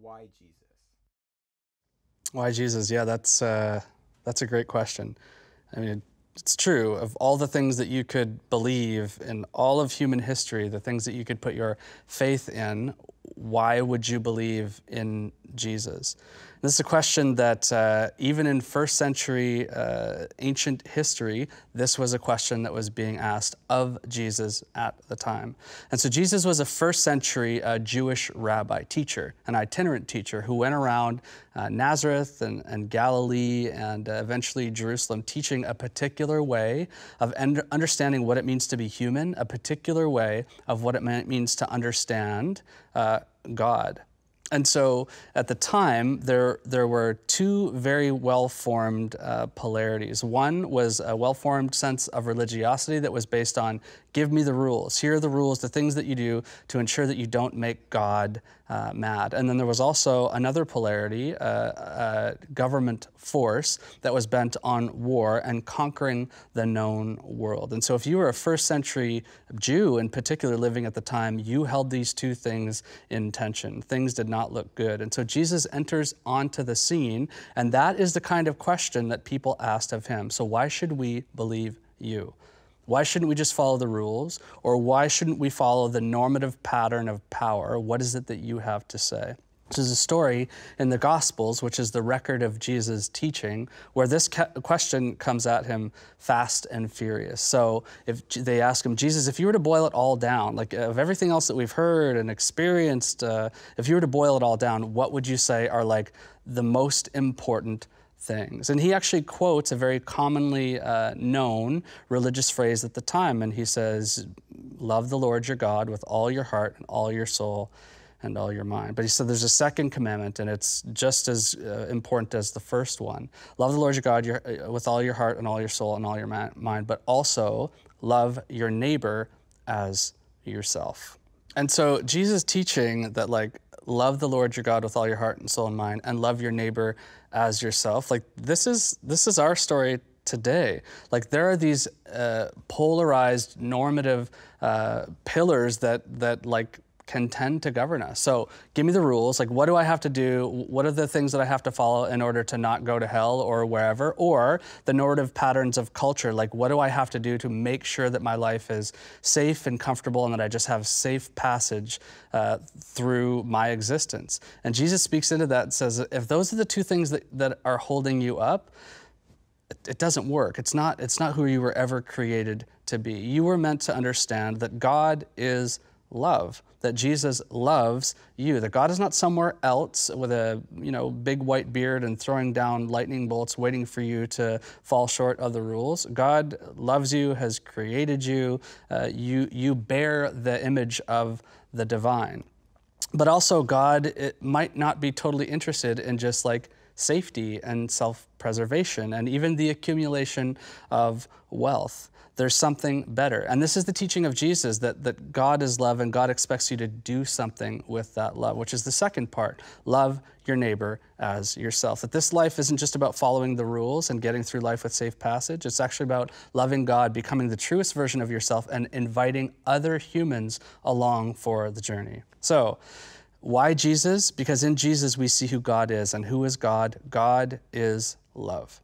why Jesus? Why Jesus? Yeah, that's a great question. I mean, it's true. Of all the things that you could believe in all of human history, the things that you could put your faith in, why would you believe in Jesus? This is a question that even in first century ancient history, this was a question that was being asked of Jesus at the time. And so Jesus was a first century Jewish rabbi teacher, an itinerant teacher who went around Nazareth and Galilee and eventually Jerusalem, teaching a particular way of understanding what it means to be human, a particular way of what it means to understand God. And so at the time, there were two very well-formed polarities. One was a well-formed sense of religiosity that was based on, give me the rules. Here are the rules, the things that you do to ensure that you don't make God mad. And then there was also another polarity, a government force that was bent on war and conquering the known world. And so if you were a first century Jew in particular living at the time, you held these two things in tension. Things did not look good. And so Jesus enters onto the scene, and that is the kind of question that people asked of him. So why should we believe you? Why shouldn't we just follow the rules? Or why shouldn't we follow the normative pattern of power? What is it that you have to say? This is a story in the Gospels, which is the record of Jesus' teaching, where this question comes at him fast and furious. So if they ask him, Jesus, if you were to boil it all down, like of everything else that we've heard and experienced, if you were to boil it all down, what would you say are like the most important things? And he actually quotes a very commonly known religious phrase at the time, and he says, love the Lord your God with all your heart and all your soul and all your mind. But he said there's a second commandment, and it's just as important as the first one. Love the Lord your God with all your heart and all your soul and all your mind, but also love your neighbor as yourself. And so Jesus teaching that, like, love the Lord your God with all your heart and soul and mind, and love your neighbor as yourself, like this is our story today. Like there are these polarized normative pillars that like can tend to govern us. So give me the rules, like what do I have to do? What are the things that I have to follow in order to not go to hell or wherever? Or the normative patterns of culture, like what do I have to do to make sure that my life is safe and comfortable and that I just have safe passage through my existence? And Jesus speaks into that and says, if those are the two things that are holding you up, it doesn't work. It's not who you were ever created to be. You were meant to understand that God is love, that Jesus loves you, that God is not somewhere else with a big white beard and throwing down lightning bolts waiting for you to fall short of the rules. God loves you, has created you. You bear the image of the divine. But also God might not be totally interested in just like safety and self-preservation and even the accumulation of wealth. There's something better. And this is the teaching of Jesus, that God is love and God expects you to do something with that love, which is the second part. Love your neighbor as yourself. That this life isn't just about following the rules and getting through life with safe passage. It's actually about loving God, becoming the truest version of yourself, and inviting other humans along for the journey. So, why Jesus? Because in Jesus we see who God is. And who is God? God is love.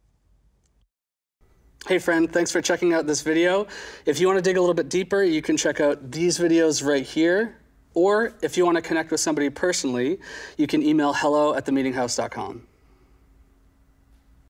Hey friend, thanks for checking out this video. If you want to dig a little bit deeper, you can check out these videos right here. Or if you want to connect with somebody personally, you can email hello@themeetinghouse.com.